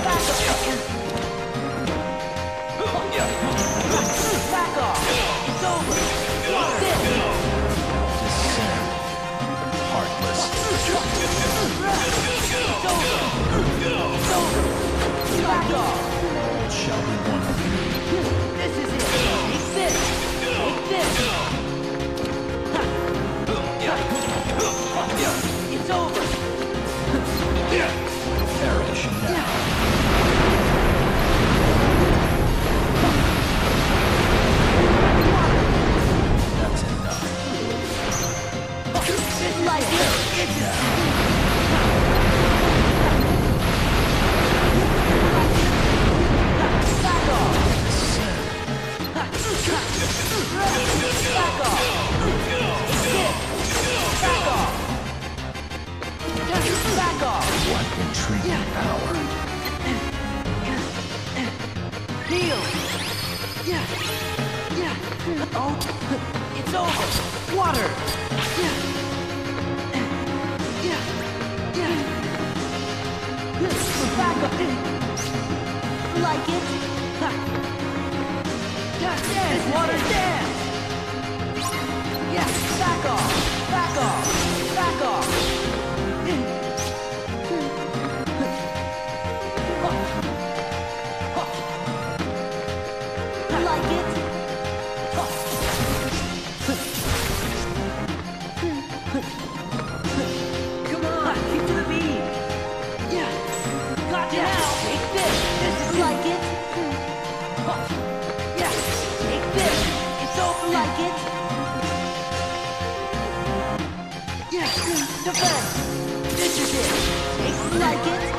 Back off! It's over! This! Descend. Heartless. It's over! Back off! All shall be one of you. This is it! Take this! Take this! It's over! Perish now. That's enough. Just like this! Perish now. Back off! Descend. Back off! Back off! Back off! What intriguing power. Heal! Oh, it's over! Water! Back up! Like it? Dance, water, dance! Yeah, back off! Back off! Back off! Like it? Come on, keep to the beat. Yeah, got you now. Take this. This is like it. Yeah, take this. It's over like it. Yeah, defense. This is it. Take like it.